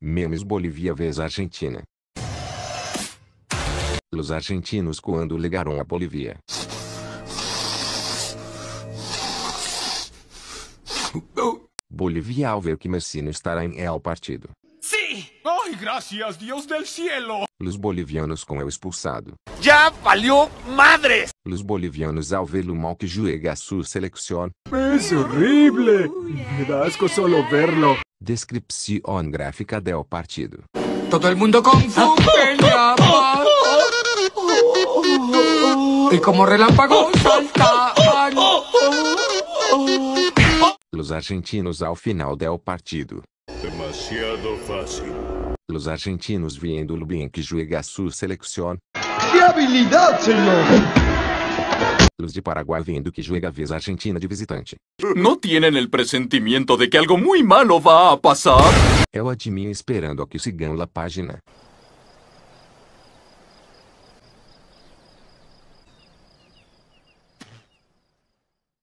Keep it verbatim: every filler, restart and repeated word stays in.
Memes Bolívia vs Argentina. Los argentinos quando ligaram a Bolívia. Bolívia ao ver que Messi não estará em el partido. ¡Sí! ¡Ay, gracias, Dios del cielo! Los bolivianos com el expulsado. ¡Ya valió madres! Los bolivianos ao ver lo mal que juega a su selección. Es horrible. Me da asco solo verlo. Descripción gráfica del partido. Todo el mundo con su peleaba. Y como relámpagos saltaban. Los argentinos ao final del partido. Demasiado fácil. Los argentinos viendo lo bien que juega a su selección. ¡Qué habilidad, señor! Los de Paraguay vendo que juega a vez Argentina de visitante. ¿No tienen el presentimiento de que algo muy malo va a pasar? Eu admin esperando a que sigam la página.